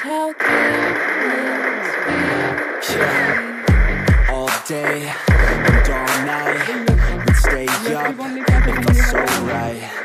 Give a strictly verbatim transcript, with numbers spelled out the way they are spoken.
How yeah. All day and all night, we'd stay up, it felt so right.